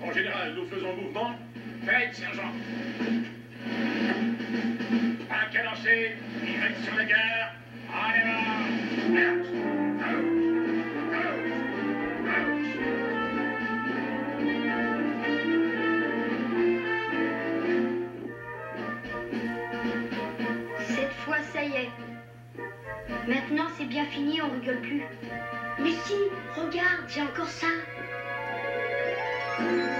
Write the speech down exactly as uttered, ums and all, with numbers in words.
En général, nous faisons mouvement. Faites, sergent. Un quai lancé, direction la gare. En avant. Out. Out. Out. Out. Cette fois, ça y est. Maintenant, c'est bien fini, on rigole plus. Mais si, regarde, j'ai encore ça.